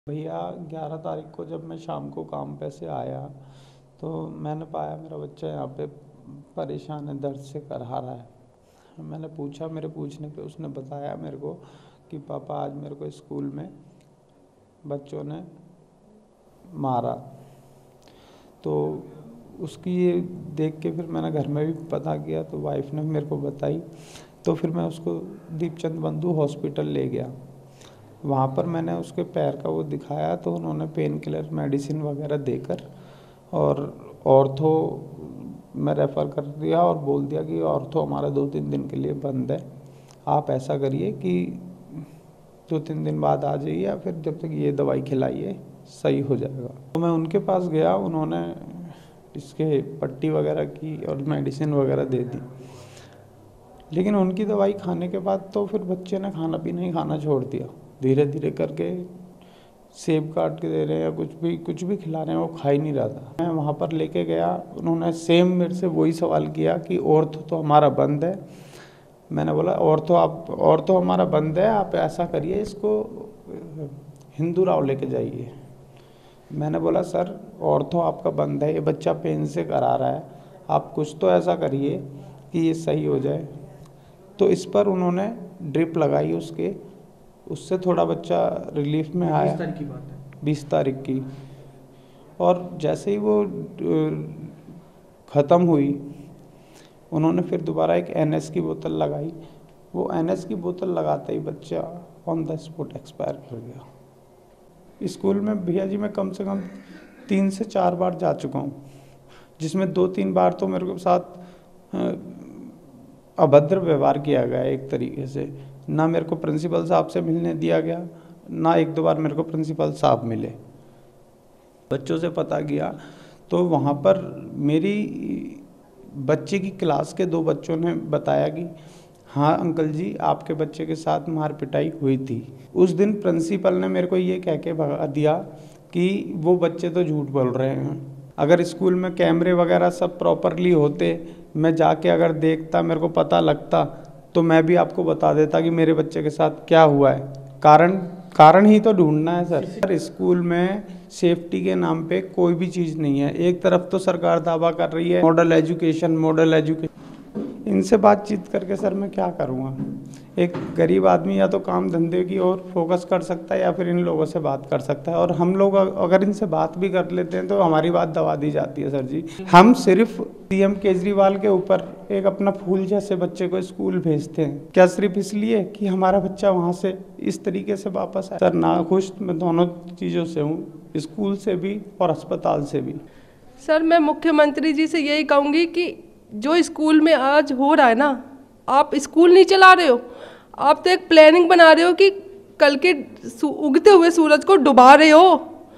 भैया 11 तारीख को जब मैं शाम को काम पे से आया तो मैंने पाया मेरा बच्चा यहाँ पे परेशान है, दर्द से करहा रहा है। मैंने पूछा, मेरे पूछने पे उसने बताया मेरे को कि पापा आज मेरे को स्कूल में बच्चों ने मारा। तो उसकी ये देख के फिर मैंने घर में भी पता किया तो वाइफ ने मेरे को बताई। तो फिर मैं उसको दीपचंद बंधु हॉस्पिटल ले गया। वहाँ पर मैंने उसके पैर का वो दिखाया तो उन्होंने पेन किलर मेडिसिन वगैरह देकर और ऑर्थो में रेफ़र कर दिया और बोल दिया कि ऑर्थो हमारा 2-3 दिन के लिए बंद है, आप ऐसा करिए कि 2-3 दिन बाद आ जाइए या फिर जब तक ये दवाई खिलाइए सही हो जाएगा। तो मैं उनके पास गया, उन्होंने इसके पट्टी वगैरह की और मेडिसिन वगैरह दे दी। लेकिन उनकी दवाई खाने के बाद तो फिर बच्चे ने खाना पीना ही खाना छोड़ दिया। धीरे धीरे करके सेब काट के दे रहे हैं या कुछ भी खिला रहे हैं, वो खा ही नहीं रहा था। मैं वहाँ पर लेके गया, उन्होंने सेम मेरे से वही सवाल किया कि ऑर्थो तो हमारा बंद है। मैंने बोला ऑर्थो हमारा बंद है, आप ऐसा करिए इसको हिंदू राव लेके जाइए। मैंने बोला सर ऑर्थो आपका बंद है, ये बच्चा पेन से करा रहा है, आप कुछ तो ऐसा करिए कि ये सही हो जाए। तो इस पर उन्होंने ड्रिप लगाई उससे थोड़ा बच्चा रिलीफ में आया। 20 तारीख की बात है। 20 तारीख की। और जैसे ही वो ख़त्म हुई उन्होंने फिर दोबारा एक NS की बोतल लगाई। वो NS की बोतल लगाते ही बच्चा ऑन द स्पॉट एक्सपायर कर गया। स्कूल में भैया जी मैं कम से कम 3 से 4 बार जा चुका हूँ, जिसमें 2-3 बार तो मेरे को साथ अभद्र व्यवहार किया गया एक तरीके से। ना मेरे को प्रिंसिपल साहब से मिलने दिया गया, ना 1-2 बार मेरे को प्रिंसिपल साहब मिले। बच्चों से पता किया तो वहाँ पर मेरी बच्चे की क्लास के 2 बच्चों ने बताया कि हाँ अंकल जी आपके बच्चे के साथ मार पिटाई हुई थी। उस दिन प्रिंसिपल ने मेरे को ये कह के भगा दिया कि वो बच्चे तो झूठ बोल रहे हैं। अगर स्कूल में कैमरे वगैरह सब प्रॉपरली होते, मैं जाके अगर देखता, मेरे को पता लगता तो मैं भी आपको बता देता कि मेरे बच्चे के साथ क्या हुआ है। कारण ही तो ढूंढना है सर। स्कूल में सेफ्टी के नाम पे कोई भी चीज़ नहीं है। एक तरफ तो सरकार दावा कर रही है मॉडल एजुकेशन। इनसे बातचीत करके सर मैं क्या करूँगा। एक गरीब आदमी या तो काम धंधे की ओर फोकस कर सकता है या फिर इन लोगों से बात कर सकता है। और हम लोग अगर इनसे बात भी कर लेते हैं तो हमारी बात दबा दी जाती है सर जी। हम सिर्फ CM केजरीवाल के ऊपर एक अपना फूल जैसे बच्चे को स्कूल भेजते हैं, क्या सिर्फ इसलिए कि हमारा बच्चा वहाँ से इस तरीके से वापस आए। सर नाखुश मैं दोनों चीज़ों से हूँ, स्कूल से भी और अस्पताल से भी। सर मैं मुख्यमंत्री जी से यही कहूँगी कि जो स्कूल में आज हो रहा है ना, आप स्कूल नहीं चला रहे हो, आप तो एक प्लानिंग बना रहे हो कि कल के उगते हुए सूरज को डुबा रहे हो।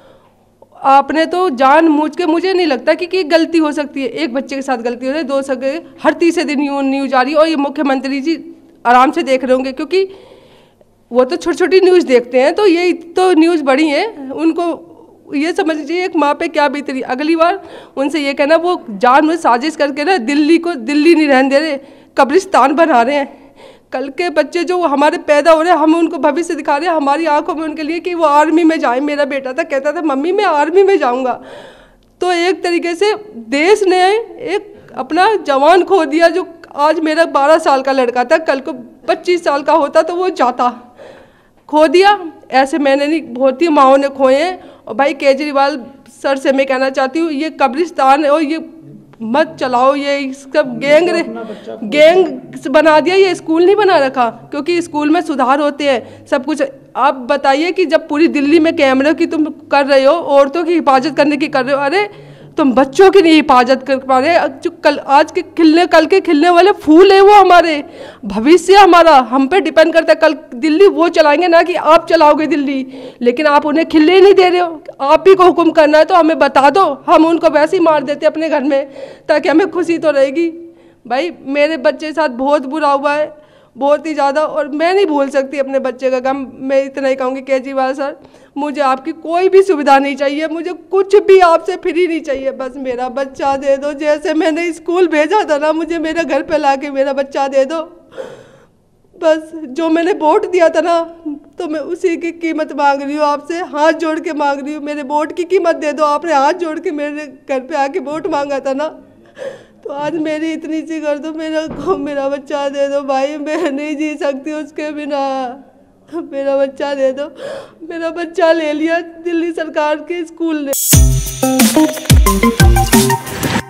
आपने तो जानबूझ के, मुझे नहीं लगता कि गलती हो सकती है, एक बच्चे के साथ गलती हो रही है, 2 सगे हर तीसरे दिन न्यूज़ आ रही है। और ये मुख्यमंत्री जी आराम से देख रहे होंगे क्योंकि वो तो छोटी छोटी न्यूज़ देखते हैं, तो ये तो न्यूज़ बड़ी है, उनको ये समझ लीजिए एक माँ पे क्या बीत रही। अगली बार उनसे ये कहना वो जानबूझ साजिश करके ना दिल्ली नहीं रहने दे रहे, कब्रिस्तान बना रहे हैं। कल के बच्चे जो हमारे पैदा हो रहे हैं, हम उनको भविष्य दिखा रहे हैं हमारी आंखों में उनके लिए कि वो आर्मी में जाए। मेरा बेटा था कहता था मम्मी मैं आर्मी में जाऊंगा। तो एक तरीके से देश ने एक अपना जवान खो दिया। जो आज मेरा 12 साल का लड़का था, कल को 25 साल का होता तो वो जाता, खो दिया। ऐसे मैंने नहीं, बहुत ही माओं ने खोए हैं। और भाई केजरीवाल सर से मैं कहना चाहती हूँ ये कब्रिस्तान और ये मत चलाओ, ये सब गैंग बना दिया, ये स्कूल नहीं बना रखा। क्योंकि स्कूल में सुधार होते हैं सब कुछ। आप बताइए कि जब पूरी दिल्ली में कैमरे की तुम कर रहे हो, औरतों की हिफाजत करने की कर रहे हो, अरे तुम बच्चों की नहीं हिफाजत कर पा रहे। जो कल के खिलने वाले फूल है वो हमारे भविष्य, हमारा हम पे डिपेंड करता है। कल दिल्ली वो चलाएंगे ना कि आप चलाओगे दिल्ली, लेकिन आप उन्हें खिलने ही नहीं दे रहे हो। आप ही को हुक्म करना है तो हमें बता दो, हम उनको वैसे ही मार देते अपने घर में ताकि हमें खुशी तो रहेगी। भाई मेरे बच्चे के साथ बहुत बुरा हुआ है, बहुत ही ज़्यादा, और मैं नहीं भूल सकती अपने बच्चे का गम। मैं इतना ही कहूँगी केजरीवाल सर, मुझे आपकी कोई भी सुविधा नहीं चाहिए, मुझे कुछ भी आपसे फ्री नहीं चाहिए, बस मेरा बच्चा दे दो। जैसे मैंने स्कूल भेजा था ना, मुझे मेरे घर पे लाके मेरा बच्चा दे दो। बस जो मैंने वोट दिया था ना, तो मैं उसी की कीमत मांग रही हूँ आपसे, हाथ जोड़ के मांग रही हूँ। मेरे वोट की कीमत दे दो। आपने हाथ जोड़ के मेरे घर पे आके वोट मांगा था ना, तो आज मेरी इतनी सी कर दो, मेरा बच्चा दे दो भाई। मैं नहीं जी सकती उसके बिना, मेरा बच्चा दे दो। मेरा बच्चा ले लिया दिल्ली सरकार के स्कूल ने।